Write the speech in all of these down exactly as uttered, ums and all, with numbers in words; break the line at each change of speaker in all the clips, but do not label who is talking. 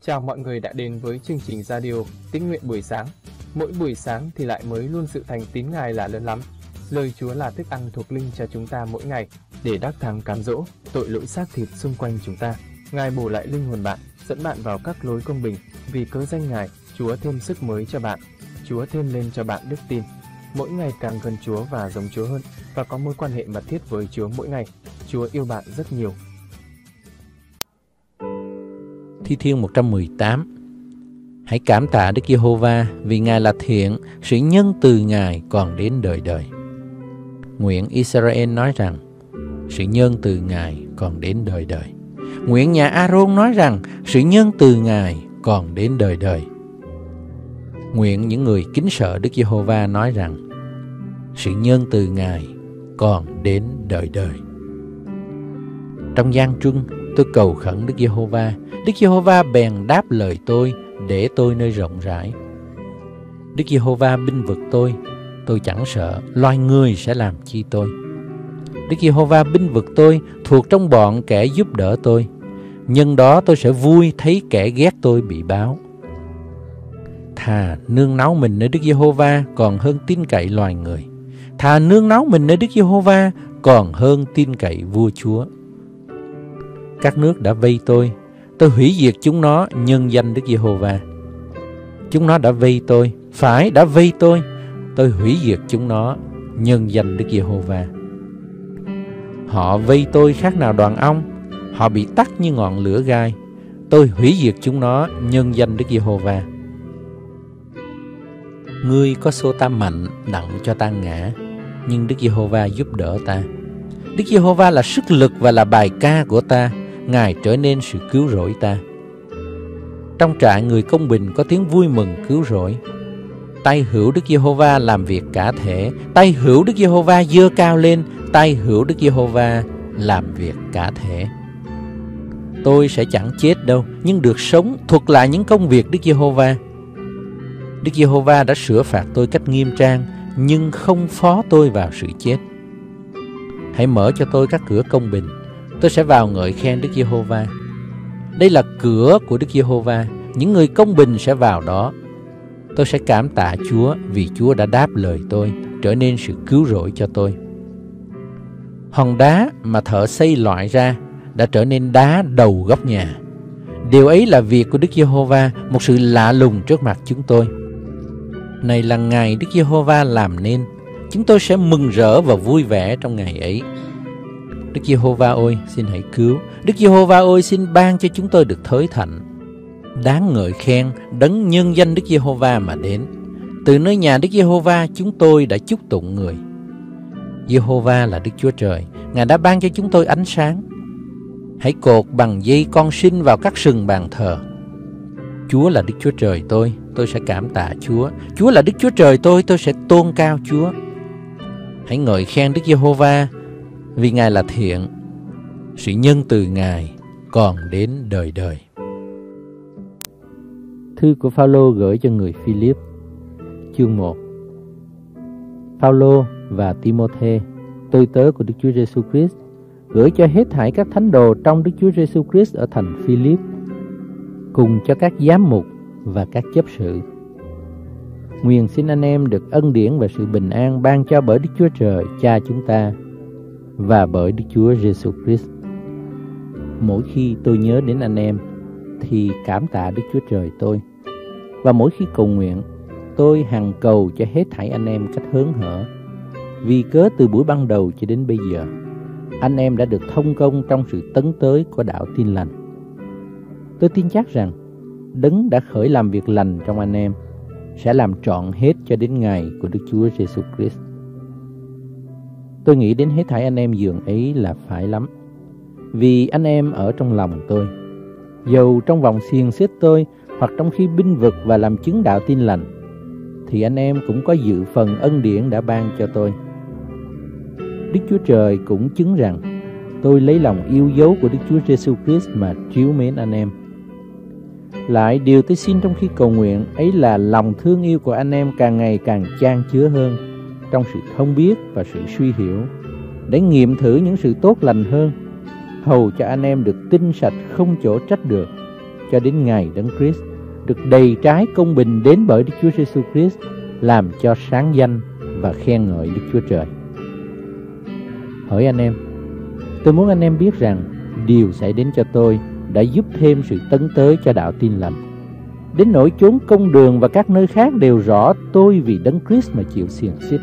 Chào mọi người đã đến với chương trình radio Tín nguyện buổi sáng. Mỗi buổi sáng thì lại mới luôn sự thành tín Ngài là lớn lắm. Lời Chúa là thức ăn thuộc linh cho chúng ta mỗi ngày để đắc thắng cám dỗ tội lỗi xác thịt xung quanh chúng ta. Ngài bổ lại linh hồn bạn, dẫn bạn vào các lối công bình. Vì cớ danh Ngài, Chúa thêm sức mới cho bạn. Chúa thêm lên cho bạn đức tin. Mỗi ngày càng gần Chúa và giống Chúa hơn, và có mối quan hệ mật thiết với Chúa mỗi ngày. Chúa yêu bạn rất nhiều.
Thi Thiên một trăm mười tám. Hãy cảm tạ Đức Giê-hô-va vì Ngài là thiện, sự nhân từ Ngài còn đến đời đời. Nguyện Israel nói rằng sự nhân từ Ngài còn đến đời đời. Nguyện nhà A-rôn nói rằng sự nhân từ Ngài còn đến đời đời. Nguyện những người kính sợ Đức Giê-hô-va nói rằng sự nhân từ Ngài còn đến đời đời. Trong gian truân tôi cầu khẩn Đức Giê-hô-va, Đức Giê-hô-va bèn đáp lời tôi để tôi nơi rộng rãi. Đức Giê-hô-va binh vực tôi, tôi chẳng sợ loài người sẽ làm chi tôi. Đức Giê-hô-va binh vực tôi, thuộc trong bọn kẻ giúp đỡ tôi. Nhân đó tôi sẽ vui thấy kẻ ghét tôi bị báo. Thà nương náu mình nơi Đức Giê-hô-va còn hơn tin cậy loài người. Thà nương náu mình nơi Đức Giê-hô-va còn hơn tin cậy vua chúa. Các nước đã vây tôi, tôi hủy diệt chúng nó nhân danh Đức Giê-hô-va. Chúng nó đã vây tôi, phải đã vây tôi, tôi hủy diệt chúng nó nhân danh Đức Giê-hô-va. Họ vây tôi khác nào đoàn ong, họ bị tắt như ngọn lửa gai, tôi hủy diệt chúng nó nhân danh Đức Giê-hô-va. Ngươi có xô ta mạnh đặng cho ta ngã, nhưng Đức Giê-hô-va giúp đỡ ta. Đức Giê-hô-va là sức lực và là bài ca của ta, Ngài trở nên sự cứu rỗi ta. Trong trại người công bình có tiếng vui mừng cứu rỗi. Tay hữu Đức Giê-hô-va làm việc cả thể, tay hữu Đức Giê-hô-va giơ cao lên, tay hữu Đức Giê-hô-va làm việc cả thể. Tôi sẽ chẳng chết đâu, nhưng được sống thuật lại những công việc Đức Giê-hô-va. Đức Giê-hô-va đã sửa phạt tôi cách nghiêm trang, nhưng không phó tôi vào sự chết. Hãy mở cho tôi các cửa công bình, tôi sẽ vào ngợi khen Đức Giê-hô-va. Đây là cửa của Đức Giê-hô-va, những người công bình sẽ vào đó. Tôi sẽ cảm tạ Chúa vì Chúa đã đáp lời tôi, trở nên sự cứu rỗi cho tôi. Hòn đá mà thợ xây loại ra đã trở nên đá đầu góc nhà. Điều ấy là việc của Đức Giê-hô-va, một sự lạ lùng trước mặt chúng tôi. Này là ngày Đức Giê-hô-va làm nên, chúng tôi sẽ mừng rỡ và vui vẻ trong ngày ấy. Đức Giê-hô-va ơi, xin hãy cứu. Đức Giê-hô-va ơi, xin ban cho chúng tôi được thới thạnh. Đáng ngợi khen đấng nhân danh Đức Giê-hô-va mà đến. Từ nơi nhà Đức Giê-hô-va chúng tôi đã chúc tụng người. Giê-hô-va là Đức Chúa Trời, Ngài đã ban cho chúng tôi ánh sáng. Hãy cột bằng dây con sinh vào các sừng bàn thờ. Chúa là Đức Chúa Trời tôi, tôi sẽ cảm tạ Chúa. Chúa là Đức Chúa Trời tôi, tôi sẽ tôn cao Chúa. Hãy ngợi khen Đức Giê-hô-va vì Ngài là thiện, sự nhân từ Ngài còn đến đời đời. Thư của Phao-lô gửi cho người Phi-líp, chương một. Phao-lô và Ti-mô-thê, tôi tớ của Đức Chúa Giêsu Christ, gửi cho hết thảy các thánh đồ trong Đức Chúa Giêsu Christ ở thành Phi-líp, cùng cho các giám mục và các chấp sự. Nguyện xin anh em được ân điển và sự bình an ban cho bởi Đức Chúa Trời Cha chúng ta và bởi Đức Chúa Giêsu Christ. Mỗi khi tôi nhớ đến anh em thì cảm tạ Đức Chúa Trời tôi, và mỗi khi cầu nguyện tôi hằng cầu cho hết thảy anh em cách hớn hở, vì cớ từ buổi ban đầu cho đến bây giờ anh em đã được thông công trong sự tấn tới của đạo tin lành. Tôi tin chắc rằng đấng đã khởi làm việc lành trong anh em sẽ làm trọn hết cho đến ngày của Đức Chúa Giêsu Christ. Tôi nghĩ đến hết thảy anh em dường ấy là phải lắm, vì anh em ở trong lòng tôi, dầu trong vòng xiềng xích tôi hoặc trong khi binh vực và làm chứng đạo tin lành, thì anh em cũng có dự phần ân điển đã ban cho tôi. Đức Chúa Trời cũng chứng rằng tôi lấy lòng yêu dấu của Đức Chúa Giêsu Christ mà trìu mến anh em. Lại điều tôi xin trong khi cầu nguyện ấy là lòng thương yêu của anh em càng ngày càng chan chứa hơn trong sự thông biết và sự suy hiểu, để nghiệm thử những sự tốt lành hơn, hầu cho anh em được tinh sạch không chỗ trách được, cho đến ngày Đấng Christ được đầy trái công bình đến bởi Đức Chúa Giêsu Christ, làm cho sáng danh và khen ngợi Đức Chúa Trời. Hỡi anh em, tôi muốn anh em biết rằng điều xảy đến cho tôi đã giúp thêm sự tấn tới cho đạo Tin Lành. Đến nỗi chốn công đường và các nơi khác đều rõ tôi vì Đấng Christ mà chịu xiềng xích.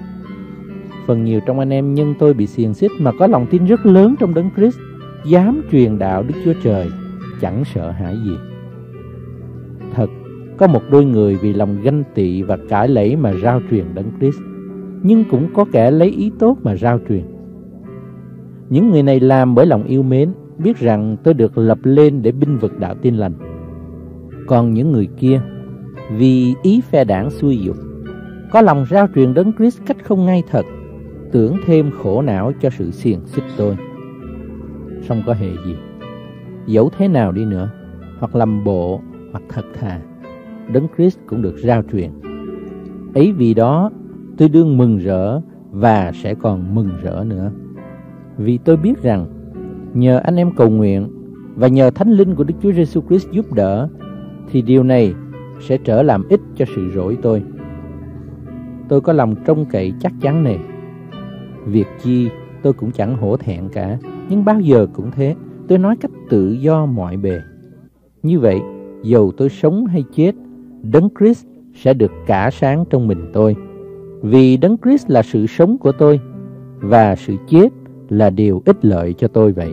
Phần nhiều trong anh em nhân tôi bị xiềng xích mà có lòng tin rất lớn trong Đấng Christ, dám truyền đạo Đức Chúa Trời, chẳng sợ hãi gì. Thật, có một đôi người vì lòng ganh tị và cãi lẫy mà rao truyền Đấng Christ, nhưng cũng có kẻ lấy ý tốt mà rao truyền. Những người này làm bởi lòng yêu mến, biết rằng tôi được lập lên để binh vực đạo Tin Lành. Còn những người kia, vì ý phe đảng xuôi dục, có lòng rao truyền Đấng Christ cách không ngay thật, tưởng thêm khổ não cho sự xiềng xích tôi. Song có hề gì, dẫu thế nào đi nữa, hoặc làm bộ hoặc thật thà, Đấng Christ cũng được rao truyền. Ấy vì đó tôi đương mừng rỡ và sẽ còn mừng rỡ nữa. Vì tôi biết rằng nhờ anh em cầu nguyện và nhờ Thánh Linh của Đức Chúa Giêsu Christ giúp đỡ, thì điều này sẽ trở làm ích cho sự rỗi tôi. Tôi có lòng trông cậy chắc chắn này. Việc chi tôi cũng chẳng hổ thẹn cả, nhưng bao giờ cũng thế, tôi nói cách tự do mọi bề. Như vậy, dầu tôi sống hay chết, Đấng Christ sẽ được cả sáng trong mình tôi. Vì Đấng Christ là sự sống của tôi, và sự chết là điều ích lợi cho tôi vậy.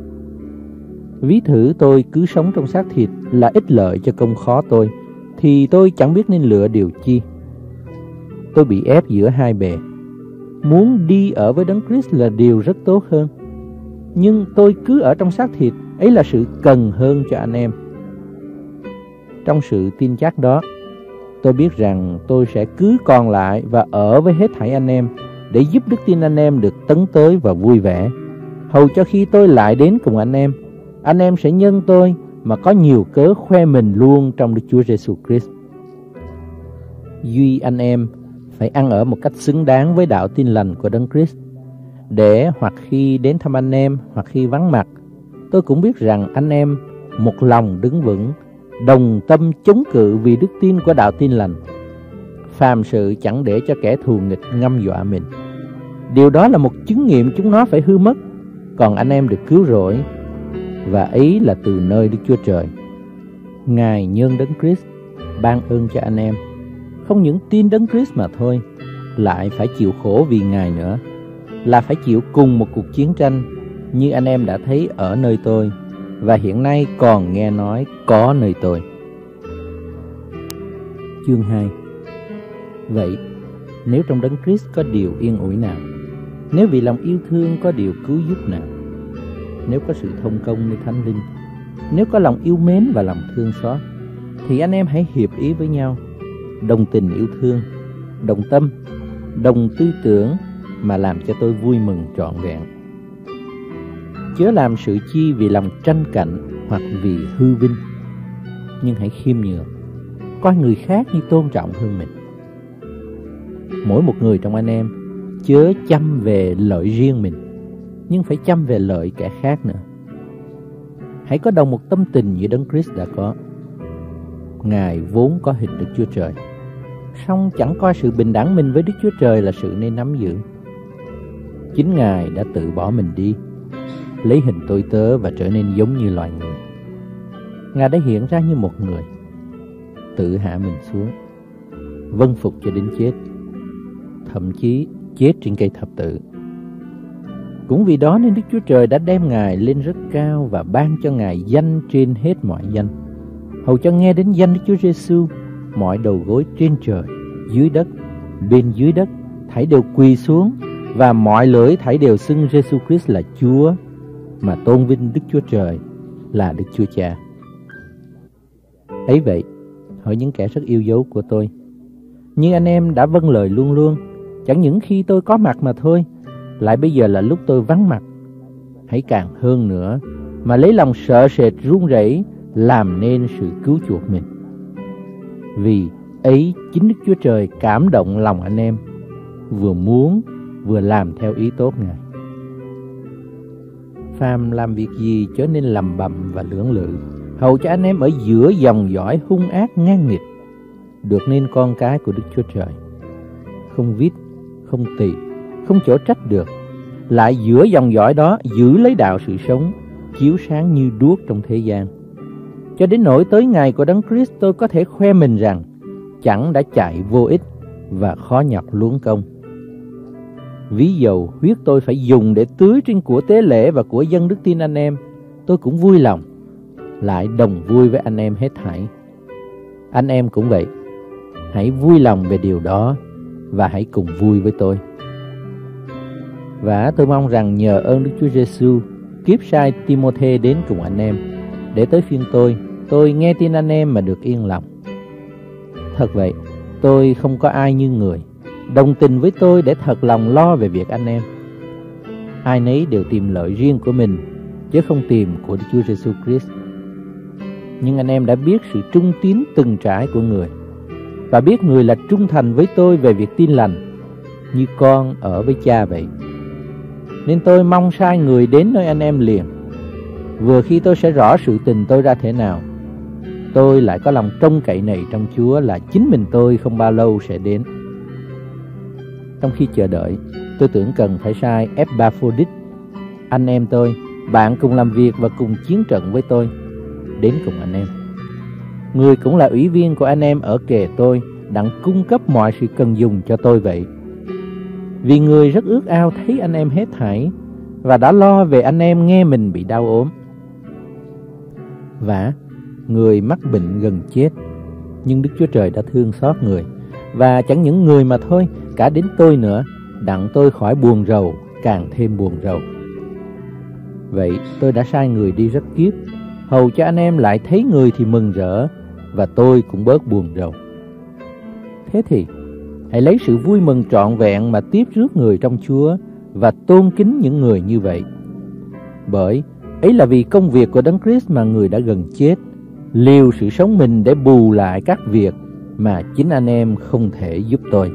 Ví thử tôi cứ sống trong xác thịt là ích lợi cho công khó tôi, thì tôi chẳng biết nên lựa điều chi. Tôi bị ép giữa hai bề. Muốn đi ở với Đấng Christ là điều rất tốt hơn, nhưng tôi cứ ở trong xác thịt, ấy là sự cần hơn cho anh em. Trong sự tin chắc đó, tôi biết rằng tôi sẽ cứ còn lại và ở với hết thảy anh em, để giúp đức tin anh em được tấn tới và vui vẻ. Hầu cho khi tôi lại đến cùng anh em, anh em sẽ nhân tôi mà có nhiều cớ khoe mình luôn trong Đức Chúa Giêsu Christ. Duy anh em phải ăn ở một cách xứng đáng với đạo Tin Lành của Đấng Christ, để hoặc khi đến thăm anh em, hoặc khi vắng mặt, tôi cũng biết rằng anh em một lòng đứng vững, đồng tâm chống cự vì đức tin của đạo Tin Lành. Phàm sự chẳng để cho kẻ thù nghịch ngâm dọa mình. Điều đó là một chứng nghiệm chúng nó phải hư mất, còn anh em được cứu rỗi, và ấy là từ nơi Đức Chúa Trời. Ngài nhân Đấng Christ ban ơn cho anh em, không những tin Đấng Christ mà thôi, lại phải chịu khổ vì Ngài nữa, là phải chịu cùng một cuộc chiến tranh như anh em đã thấy ở nơi tôi, và hiện nay còn nghe nói có nơi tôi. Chương hai. Vậy, nếu trong Đấng Christ có điều yên ủi nào, nếu vì lòng yêu thương có điều cứu giúp nào, nếu có sự thông công như Thánh Linh, nếu có lòng yêu mến và lòng thương xót, thì anh em hãy hiệp ý với nhau, đồng tình yêu thương, đồng tâm, đồng tư tưởng, mà làm cho tôi vui mừng trọn vẹn. Chớ làm sự chi vì lòng tranh cạnh hoặc vì hư vinh, nhưng hãy khiêm nhường, coi người khác như tôn trọng hơn mình. Mỗi một người trong anh em chớ chăm về lợi riêng mình, nhưng phải chăm về lợi kẻ khác nữa. Hãy có đồng một tâm tình như Đấng Christ đã có. Ngài vốn có hình Đức Chúa Trời, song chẳng coi sự bình đẳng mình với Đức Chúa Trời là sự nên nắm giữ. Chính Ngài đã tự bỏ mình đi, lấy hình tôi tớ và trở nên giống như loài người. Ngài đã hiện ra như một người, tự hạ mình xuống, vâng phục cho đến chết, thậm chí chết trên cây thập tự. Cũng vì đó nên Đức Chúa Trời đã đem Ngài lên rất cao và ban cho Ngài danh trên hết mọi danh, hầu cho nghe đến danh Đức Chúa Giêsu, mọi đầu gối trên trời, dưới đất, bên dưới đất thảy đều quỳ xuống, và mọi lưỡi thảy đều xưng Giêsu Christ là Chúa, mà tôn vinh Đức Chúa Trời là Đức Chúa Cha. Ấy vậy, hỡi những kẻ rất yêu dấu của tôi, như anh em đã vâng lời luôn luôn, chẳng những khi tôi có mặt mà thôi, lại bây giờ là lúc tôi vắng mặt, hãy càng hơn nữa mà lấy lòng sợ sệt run rẩy làm nên sự cứu chuộc mình. Vì ấy chính Đức Chúa Trời cảm động lòng anh em, vừa muốn vừa làm theo ý tốt Ngài. Phàm làm việc gì chớ nên lầm bầm và lưỡng lự, hầu cho anh em ở giữa dòng dõi hung ác ngang nghịch, được nên con cái của Đức Chúa Trời, không vít, không tỳ, không chỗ trách được, lại giữa dòng dõi đó giữ lấy đạo sự sống, chiếu sáng như đuốc trong thế gian. Cho đến nỗi tới ngày của Đấng Christ, tôi có thể khoe mình rằng chẳng đã chạy vô ích và khó nhọc luống công. Ví dầu huyết tôi phải dùng để tưới trên của tế lễ và của dân đức tin anh em, tôi cũng vui lòng, lại đồng vui với anh em hết thảy. Anh em cũng vậy, hãy vui lòng về điều đó và hãy cùng vui với tôi. Và tôi mong rằng nhờ ơn Đức Chúa Giêsu, kiếp sai Timôthê đến cùng anh em, để tới phiên tôi, tôi nghe tin anh em mà được yên lòng. Thật vậy, tôi không có ai như người đồng tình với tôi để thật lòng lo về việc anh em. Ai nấy đều tìm lợi riêng của mình, chứ không tìm của Đức Chúa Giêsu Christ. Nhưng anh em đã biết sự trung tín từng trải của người, và biết người là trung thành với tôi về việc tin lành, như con ở với cha vậy. Nên tôi mong sai người đến nơi anh em liền. Vừa khi tôi sẽ rõ sự tình tôi ra thế nào, tôi lại có lòng trông cậy này trong Chúa là chính mình tôi không bao lâu sẽ đến. Trong khi chờ đợi, tôi tưởng cần phải sai Epaphroditus, anh em tôi, bạn cùng làm việc và cùng chiến trận với tôi, đến cùng anh em. Người cũng là ủy viên của anh em ở kề tôi, đặng cung cấp mọi sự cần dùng cho tôi vậy. Vì người rất ước ao thấy anh em hết thảy, và đã lo về anh em nghe mình bị đau ốm. Vả, người mắc bệnh gần chết, nhưng Đức Chúa Trời đã thương xót người, và chẳng những người mà thôi, cả đến tôi nữa, đặng tôi khỏi buồn rầu, càng thêm buồn rầu. Vậy tôi đã sai người đi rất kiếp, hầu cho anh em lại thấy người thì mừng rỡ, và tôi cũng bớt buồn rầu. Thế thì hãy lấy sự vui mừng trọn vẹn mà tiếp rước người trong Chúa, và tôn kính những người như vậy. Bởi ấy là vì công việc của Đấng Christ mà người đã gần chết, liều sự sống mình để bù lại các việc mà chính anh em không thể giúp tôi.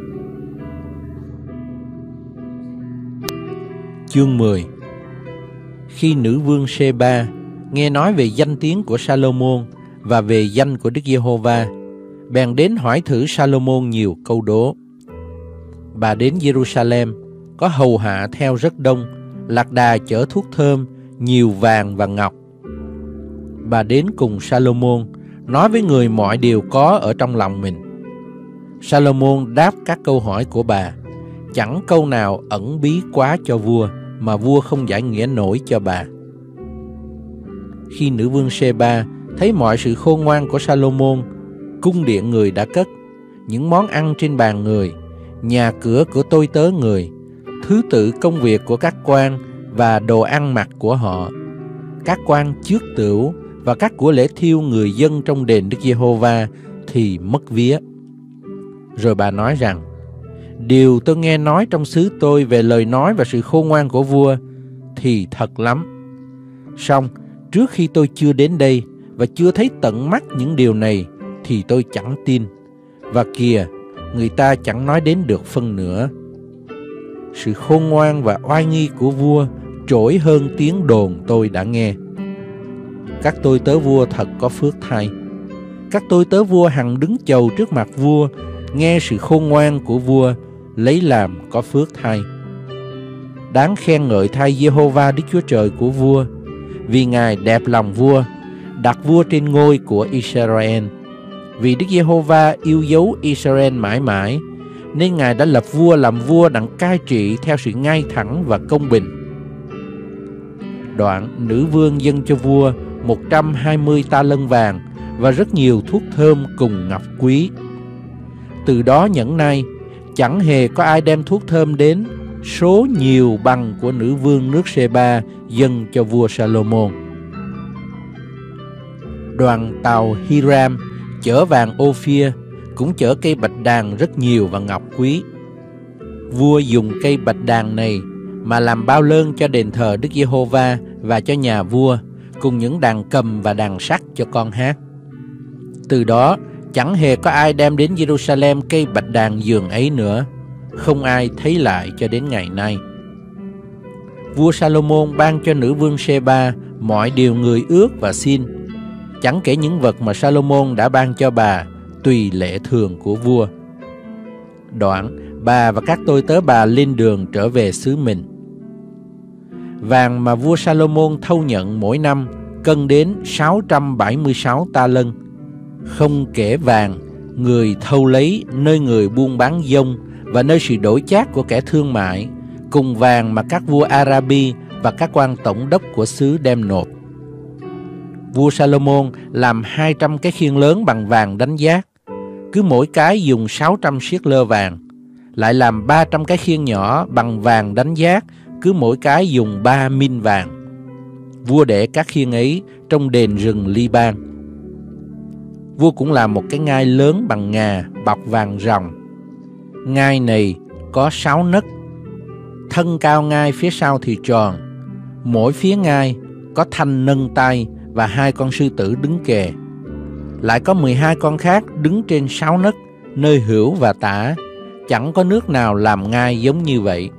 Chương mười. Khi nữ vương Sê-ba nghe nói về danh tiếng của Sa-lô-môn và về danh của Đức Giê-hô-va, bèn đến hỏi thử Sa-lô-môn nhiều câu đố. Bà đến Giê-ru-sa-lem, có hầu hạ theo rất đông, lạc đà chở thuốc thơm, nhiều vàng và ngọc. Bà đến cùng Sa-lô-môn, nói với người mọi điều có ở trong lòng mình. Sa-lô-môn đáp các câu hỏi của bà, chẳng câu nào ẩn bí quá cho vua, mà vua không giải nghĩa nổi cho bà. Khi nữ vương Sê-ba thấy mọi sự khôn ngoan của Sa-lô-môn, cung điện người đã cất, những món ăn trên bàn người, nhà cửa của tôi tớ người, thứ tự công việc của các quan và đồ ăn mặc của họ, các quan trước tửu và các của lễ thiêu người dân trong đền Đức Giê-hô-va thì mất vía. Rồi bà nói rằng, điều tôi nghe nói trong xứ tôi về lời nói và sự khôn ngoan của vua thì thật lắm. Song trước khi tôi chưa đến đây và chưa thấy tận mắt những điều này thì tôi chẳng tin. Và kìa, người ta chẳng nói đến được phân nửa. Sự khôn ngoan và oai nghi của vua trỗi hơn tiếng đồn tôi đã nghe. Các tôi tớ vua thật có phước thay. Các tôi tớ vua hằng đứng chầu trước mặt vua, nghe sự khôn ngoan của vua, lấy làm có phước thay. Đáng khen ngợi thay Giê-hô-va Đức Chúa Trời của vua, vì Ngài đẹp lòng vua, đặt vua trên ngôi của Israel. Vì Đức Giê-hô-va yêu dấu Israel mãi mãi, nên Ngài đã lập vua làm vua đặng cai trị theo sự ngay thẳng và công bình. Đoạn nữ vương dâng cho vua một trăm hai mươi ta lân vàng và rất nhiều thuốc thơm cùng ngọc quý. Từ đó nhẫn nay, chẳng hề có ai đem thuốc thơm đến số nhiều bằng của nữ vương nước Sê-ba dâng cho vua Sa-lô-môn. Đoàn tàu Hiram chở vàng Ô-phia, cũng chở cây bạch đàn rất nhiều và ngọc quý. Vua dùng cây bạch đàn này mà làm bao lơn cho đền thờ Đức Giê-hô-va và cho nhà vua, cùng những đàn cầm và đàn sắt cho con hát. Từ đó chẳng hề có ai đem đến Giê-ru-sa-lem cây bạch đàn giường ấy nữa, không ai thấy lại cho đến ngày nay. Vua Sa-lô-môn ban cho nữ vương Sê-ba mọi điều người ước và xin, chẳng kể những vật mà Salomon đã ban cho bà tùy lệ thường của vua. Đoạn, bà và các tôi tớ bà lên đường trở về xứ mình. Vàng mà vua Salomon thâu nhận mỗi năm cân đến sáu trăm bảy mươi sáu ta lân, không kể vàng người thâu lấy nơi người buôn bán dông và nơi sự đổi chác của kẻ thương mại, cùng vàng mà các vua Arabi và các quan tổng đốc của xứ đem nộp. Vua Salomon làm hai trăm cái khiên lớn bằng vàng đánh giác, cứ mỗi cái dùng sáu trăm siết lơ vàng, lại làm ba trăm cái khiên nhỏ bằng vàng đánh giác, cứ mỗi cái dùng ba min vàng. Vua để các khiên ấy trong đền rừng Liban. Vua cũng làm một cái ngai lớn bằng ngà bọc vàng ròng. Ngai này có sáu nấc, thân cao ngai phía sau thì tròn, mỗi phía ngai có thanh nâng tay và hai con sư tử đứng kề. Lại có mười hai con khác đứng trên sáu nấc, nơi hữu và tả, chẳng có nước nào làm ngai giống như vậy.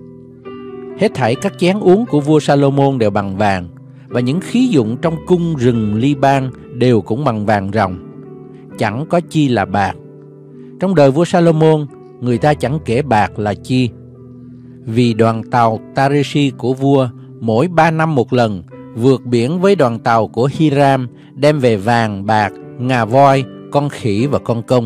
Hết thảy các chén uống của vua Salomon đều bằng vàng, và những khí dụng trong cung rừng Liban đều cũng bằng vàng ròng, chẳng có chi là bạc. Trong đời vua Salomon, người ta chẳng kể bạc là chi. Vì đoàn tàu Tarishi của vua mỗi ba năm một lần vượt biển với đoàn tàu của Hiram, đem về vàng, bạc, ngà voi, con khỉ và con công.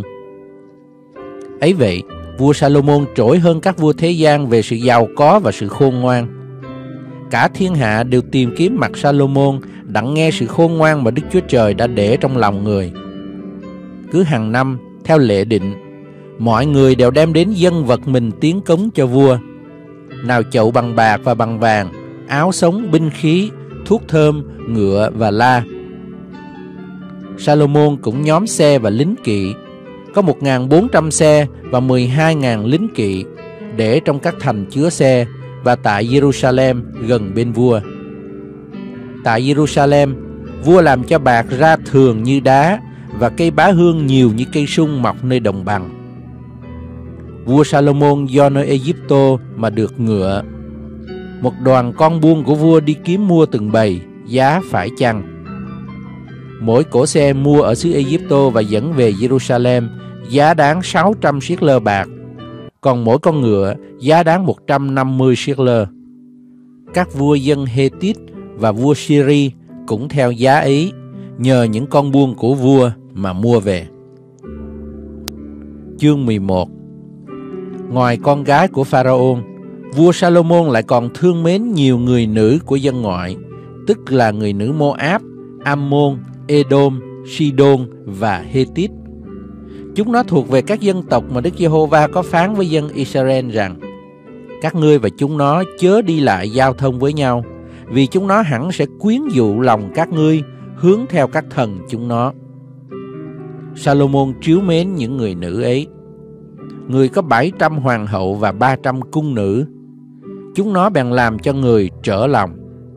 Ấy vậy, vua Salomon trỗi hơn các vua thế gian về sự giàu có và sự khôn ngoan. Cả thiên hạ đều tìm kiếm mặt Salomon đặng nghe sự khôn ngoan mà Đức Chúa Trời đã để trong lòng người. Cứ hàng năm, theo lệ định, mọi người đều đem đến dâng vật mình tiến cống cho vua. Nào chậu bằng bạc và bằng vàng, áo sống, binh khí, thuốc thơm, ngựa và la. Salomon cũng nhóm xe và lính kỵ, có một nghìn bốn trăm xe và mười hai nghìn lính kỵ, để trong các thành chứa xe và tại Jerusalem gần bên vua. Tại Jerusalem, vua làm cho bạc ra thường như đá và cây bá hương nhiều như cây sung mọc nơi đồng bằng. Vua Salomon do nơi Ai-cập mà được ngựa. Một đoàn con buôn của vua đi kiếm mua từng bầy, giá phải chăng. Mỗi cỗ xe mua ở xứ Ai-cập và dẫn về Jerusalem giá đáng sáu trăm siết lơ bạc, còn mỗi con ngựa giá đáng một trăm năm mươi siết lơ. Các vua dân Hethit và vua Syri cũng theo giá ấy, nhờ những con buôn của vua mà mua về. Chương mười một. Ngoài con gái của Pharaoh, vua Salomon lại còn thương mến nhiều người nữ của dân ngoại, tức là người nữ Moab, Ammon, Edom, Sidon và Hethit. Chúng nó thuộc về các dân tộc mà Đức Giê-hô-va có phán với dân Israel rằng: các ngươi và chúng nó chớ đi lại giao thông với nhau, vì chúng nó hẳn sẽ quyến dụ lòng các ngươi hướng theo các thần chúng nó. Salomon trìu mến những người nữ ấy. Người có bảy trăm hoàng hậu và ba trăm cung nữ. Chúng nó bèn làm cho người trở lòng.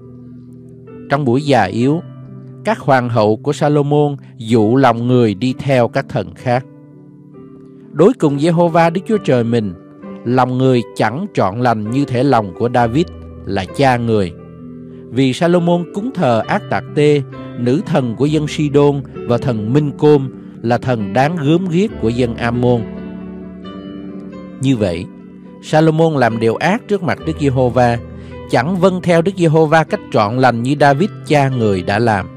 Trong buổi già yếu, các hoàng hậu của Salomon dụ lòng người đi theo các thần khác. Đối cùng Giê-hô-va Đức Chúa Trời mình, lòng người chẳng trọn lành như thể lòng của David là cha người. Vì Salomon cúng thờ Ác-tạc-tê, nữ thần của dân Sidon, và thần Minh-côm là thần đáng gớm ghiếc của dân Ammon. Như vậy, Salomon làm điều ác trước mặt Đức Giê-hô-va, chẳng vâng theo Đức Giê-hô-va cách trọn lành như David cha người đã làm.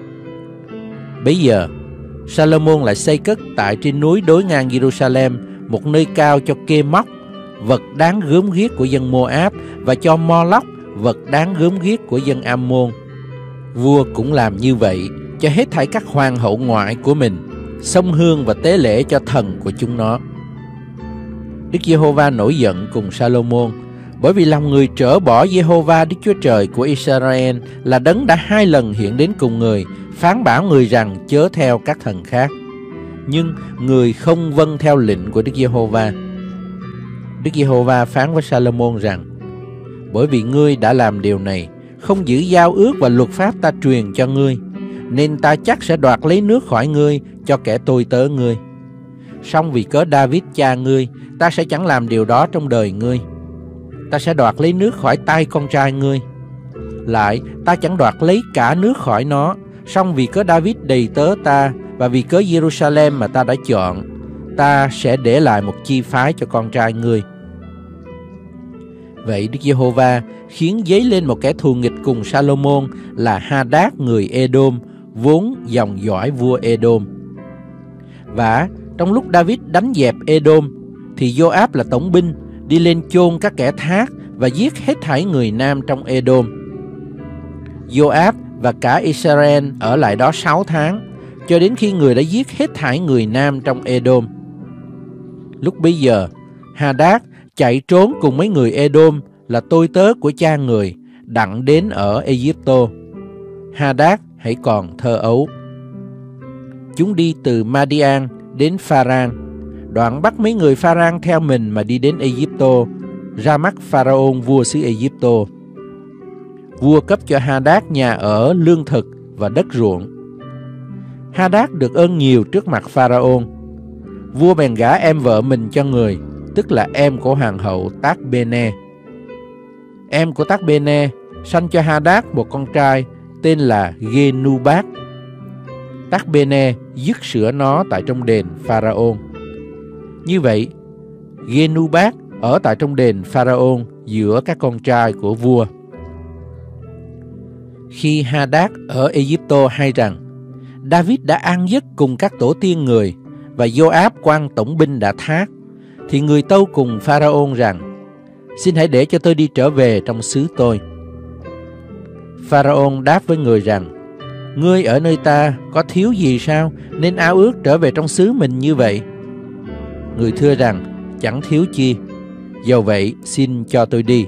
Bấy giờ, Salomon lại xây cất tại trên núi đối ngang Jerusalem một nơi cao cho kê móc, vật đáng gớm ghiếc của dân Moab, và cho Mo-lóc, vật đáng gớm ghiếc của dân Ammon. Vua cũng làm như vậy cho hết thảy các hoàng hậu ngoại của mình, xông hương và tế lễ cho thần của chúng nó. Đức Giê-hô-va nổi giận cùng Salomon, bởi vì lòng người trở bỏ Giê-hô-va Đức Chúa Trời của Israel là đấng đã hai lần hiện đến cùng người, phán bảo người rằng chớ theo các thần khác. Nhưng người không vâng theo lệnh của Đức Giê-hô-va. Đức Giê-hô-va phán với Salomon rằng: bởi vì ngươi đã làm điều này, không giữ giao ước và luật pháp ta truyền cho ngươi, nên ta chắc sẽ đoạt lấy nước khỏi ngươi cho kẻ tôi tớ ngươi. Song vì cớ David cha ngươi, ta sẽ chẳng làm điều đó trong đời ngươi. Ta sẽ đoạt lấy nước khỏi tay con trai ngươi. Lại ta chẳng đoạt lấy cả nước khỏi nó, Song vì cớ David đầy tớ ta và vì cớ Jerusalem mà ta đã chọn, ta sẽ để lại một chi phái cho con trai ngươi. Vậy Đức Giê-hô-va khiến dấy lên một kẻ thù nghịch cùng Sa-lô-môn là Ha-đát người Edom, vốn dòng dõi vua Edom. Và trong lúc David đánh dẹp Edom, thì Gio-áp là tổng binh đi lên chôn các kẻ thác và giết hết thảy người nam trong Edom. Gio-áp và cả Israel ở lại đó sáu tháng, cho đến khi người đã giết hết thảy người nam trong Edom. Lúc bấy giờ, Ha-đát chạy trốn cùng mấy người Edom là tôi tớ của cha người, đặng đến ở Ai-cập. Ha-đát hãy còn thơ ấu. Chúng đi từ Ma-đi-an đến Pha-ran, đoạn bắt mấy người Pha-ran theo mình mà đi đến Ai-cập, ra mắt Pharaon vua xứ Ai-cập. Vua cấp cho Ha-đát nhà ở, lương thực và đất ruộng. Ha-đát được ơn nhiều trước mặt Pharaon. Vua bèn gả em vợ mình cho người, tức là em của hoàng hậu Tác-bê-nê. Em của Tác-bê-nê sanh cho Ha-đát một con trai tên là Gê-nu-bát. Tác-bê-nê dứt sữa nó tại trong đền Pharaon. Như vậy, Gê-nu-bát ở tại trong đền Pharaon giữa các con trai của vua. Khi Ha-đát ở Ai-cập hay rằng David đã an giấc cùng các tổ tiên người và Gio-áp quan tổng binh đã thác, thì người tâu cùng Pharaon rằng: xin hãy để cho tôi đi trở về trong xứ tôi. Pharaon đáp với người rằng: ngươi ở nơi ta có thiếu gì sao, nên ao ước trở về trong xứ mình như vậy? Người thưa rằng: chẳng thiếu chi, dầu vậy xin cho tôi đi.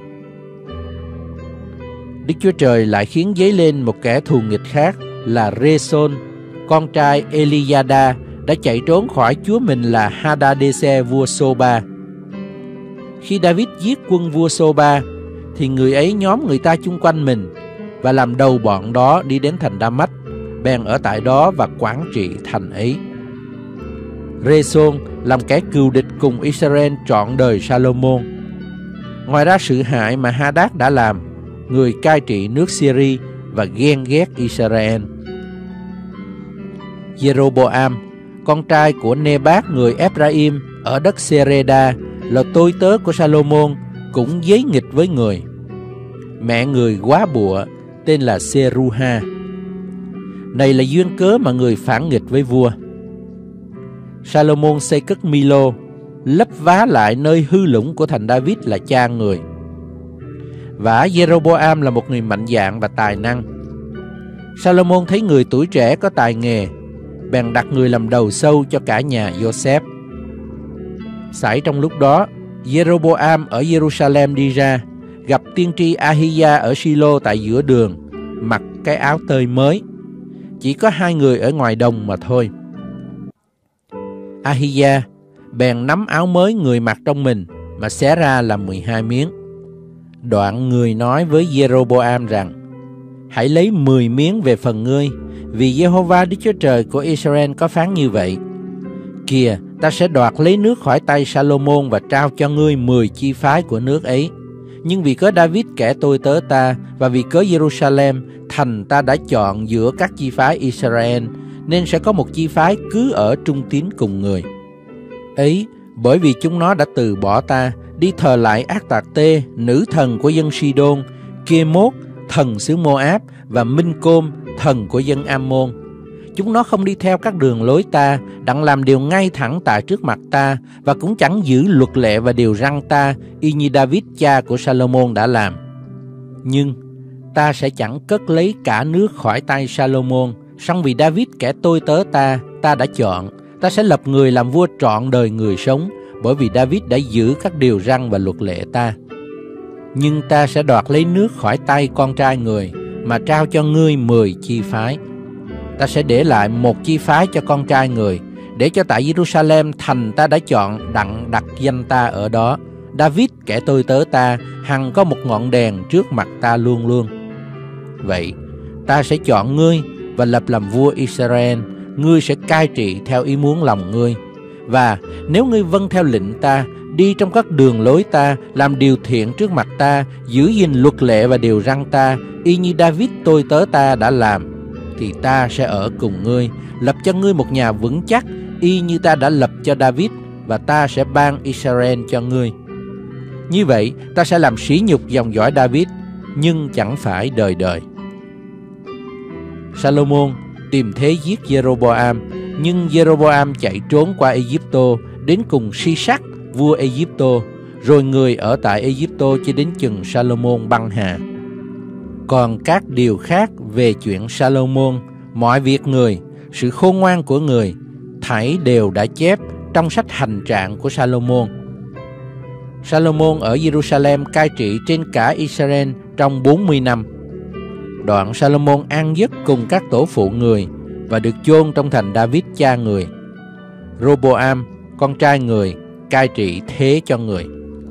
Đức Chúa Trời lại khiến dấy lên một kẻ thù nghịch khác là Rê-sôn, con trai Eli-da, đã chạy trốn khỏi chúa mình là Ha-đa-đê-xê vua Sô-ba. Khi David giết quân vua Sô-ba, thì người ấy nhóm người ta chung quanh mình và làm đầu bọn đó đi đến thành Đa-mách, bèn ở tại đó và quản trị thành ấy. Rê-sôn làm kẻ cừu địch cùng Israel trọn đời Sa-lô-môn. Ngoài ra sự hại mà Ha-đát đã làm, người cai trị nước Syri và ghen ghét Israel. Jeroboam, con trai của Nê-bát người Ép-ra-im ở đất Sê-rê-đa, là tôi tớ của Sa-lô-môn, cũng giấy nghịch với người. Mẹ người quá bụa tên là Sê-ru-ha. Này là duyên cớ mà người phản nghịch với vua. Sa-lô-môn xây cất Mi-lô, lấp vá lại nơi hư lũng của thành David là cha người. Và Jeroboam là một người mạnh dạn và tài năng. Sa-lô-môn thấy người tuổi trẻ có tài nghề, bèn đặt người làm đầu sâu cho cả nhà Giô-xép. Xảy trong lúc đó, Jeroboam ở Jerusalem đi ra, gặp tiên tri Ahia ở Silo tại giữa đường, mặc cái áo tơi mới. Chỉ có hai người ở ngoài đồng mà thôi. Ahia bèn nắm áo mới người mặc trong mình mà xé ra làm mười hai miếng. Đoạn người nói với Jeroboam rằng: hãy lấy mười miếng về phần ngươi, vì Giê-hô-va Đức Chúa Trời của Israel có phán như vậy: kìa, ta sẽ đoạt lấy nước khỏi tay Sa-lô-môn và trao cho ngươi mười chi phái của nước ấy. Nhưng vì cớ David kẻ tôi tớ ta và vì cớ Jerusalem, thành ta đã chọn giữa các chi phái Israel, nên sẽ có một chi phái cứ ở trung tín cùng người ấy, bởi vì chúng nó đã từ bỏ ta, đi thờ lại Ác-tạc-tê, nữ thần của dân Si-đôn, Kê-mốt, thần xứ Mô-áp, và Minh-côm, thần của dân Am-môn. Chúng nó không đi theo các đường lối ta, đặng làm điều ngay thẳng tại trước mặt ta, và cũng chẳng giữ luật lệ và điều răn ta, y như David cha của Sa-lô-môn đã làm. Nhưng ta sẽ chẳng cất lấy cả nước khỏi tay Sa-lô-môn, song vì David kẻ tôi tớ ta, ta đã chọn, ta sẽ lập người làm vua trọn đời người sống, bởi vì David đã giữ các điều răn và luật lệ ta. Nhưng ta sẽ đoạt lấy nước khỏi tay con trai người, mà trao cho ngươi mười chi phái. Ta sẽ để lại một chi phái cho con trai người, để cho tại Jerusalem thành ta đã chọn đặng đặt danh ta ở đó. David kẻ tôi tớ ta hằng có một ngọn đèn trước mặt ta luôn luôn. Vậy ta sẽ chọn ngươi và lập làm vua Israel. Ngươi sẽ cai trị theo ý muốn lòng ngươi. Và nếu ngươi vâng theo lệnh ta, đi trong các đường lối ta, làm điều thiện trước mặt ta, giữ gìn luật lệ và điều răn ta, y như David tôi tớ ta đã làm, thì ta sẽ ở cùng ngươi, lập cho ngươi một nhà vững chắc, y như ta đã lập cho David, và ta sẽ ban Israel cho ngươi. Như vậy, ta sẽ làm sỉ nhục dòng dõi David, nhưng chẳng phải đời đời. Salomon tìm thế giết Jeroboam, nhưng Jeroboam chạy trốn qua Ai-cập đến cùng Si-sắc, vua Ai-cập, rồi người ở tại Ai-cập cho đến chừng Salomon băng hà. Còn các điều khác về chuyện Salomon, mọi việc người, sự khôn ngoan của người, thảy đều đã chép trong sách hành trạng của Salomon. Salomon ở Jerusalem cai trị trên cả Israel trong bốn mươi năm. Đoạn Salomon an giấc cùng các tổ phụ người và được chôn trong thành David cha người. Roboam, con trai người, cai trị thế cho người.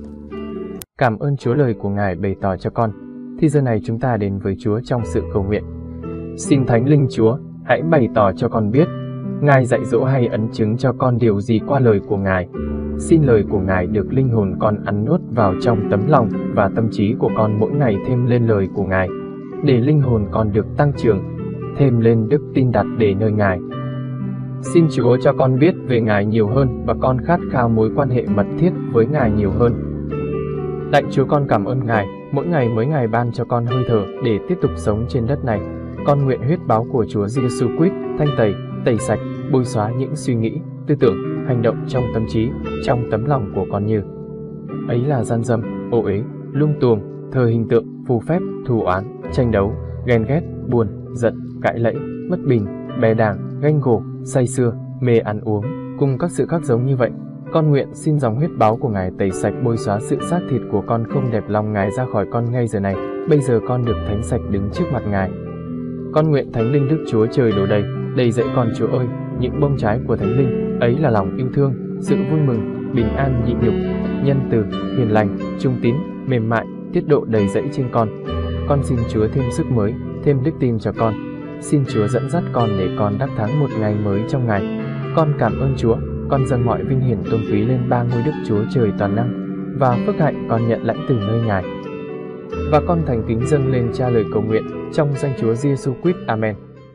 Cảm ơn Chúa lời của Ngài bày tỏ cho con. Thì giờ này chúng ta đến với Chúa trong sự cầu nguyện. Xin Thánh Linh Chúa, hãy bày tỏ cho con biết, Ngài dạy dỗ hay ấn chứng cho con điều gì qua lời của Ngài. Xin lời của Ngài được linh hồn con ăn nuốt vào trong tấm lòng và tâm trí của con mỗi ngày thêm lên lời của Ngài, để linh hồn con được tăng trưởng, thêm lên đức tin đặt để nơi Ngài. Xin Chúa cho con biết về Ngài nhiều hơn và con khát khao mối quan hệ mật thiết với Ngài nhiều hơn. Lạy Chúa, con cảm ơn Ngài, mỗi ngày mỗi ngày ban cho con hơi thở để tiếp tục sống trên đất này. Con nguyện huyết báo của Chúa Giêsu Christ thanh tẩy, tẩy sạch, bôi xóa những suy nghĩ, tư tưởng, hành động trong tâm trí, trong tấm lòng của con như ấy là gian dâm, ô uế, lung tuồng, thờ hình tượng, phù phép, thù oán, tranh đấu, ghen ghét, buồn, giận, cãi lẫy, bất bình, bè đảng, ganh gổ, say sưa, mê ăn uống, cùng các sự khác giống như vậy. Con nguyện xin dòng huyết báo của Ngài tẩy sạch, bôi xóa sự xác thịt của con không đẹp lòng Ngài ra khỏi con ngay giờ này. Bây giờ con được thánh sạch đứng trước mặt Ngài. Con nguyện Thánh Linh Đức Chúa Trời đổ đầy, đầy dẫy con Chúa ơi, những bông trái của Thánh Linh, ấy là lòng yêu thương, sự vui mừng, bình an nhịn nhục, nhân từ, hiền lành, trung tín, mềm mại, tiết độ đầy dẫy trên con. Con xin Chúa thêm sức mới, thêm đức tin cho con. Xin Chúa dẫn dắt con để con đắc thắng một ngày mới trong Ngài. Con cảm ơn Chúa, con dâng mọi vinh hiển tôn quý lên ba ngôi Đức Chúa Trời toàn năng, và phước hạnh con nhận lãnh từ nơi Ngài. Và con thành kính dâng lên Cha lời cầu nguyện trong danh Chúa Giêsu Christ. Amen.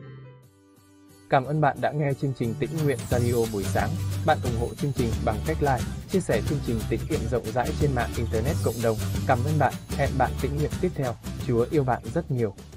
Cảm ơn bạn đã nghe chương trình Tĩnh Nguyện Radio buổi sáng. Bạn ủng hộ chương trình bằng cách like, chia sẻ chương trình tĩnh nguyện rộng rãi trên mạng Internet cộng đồng. Cảm ơn bạn. Hẹn bạn tĩnh nguyện tiếp theo. Chúa yêu bạn rất nhiều.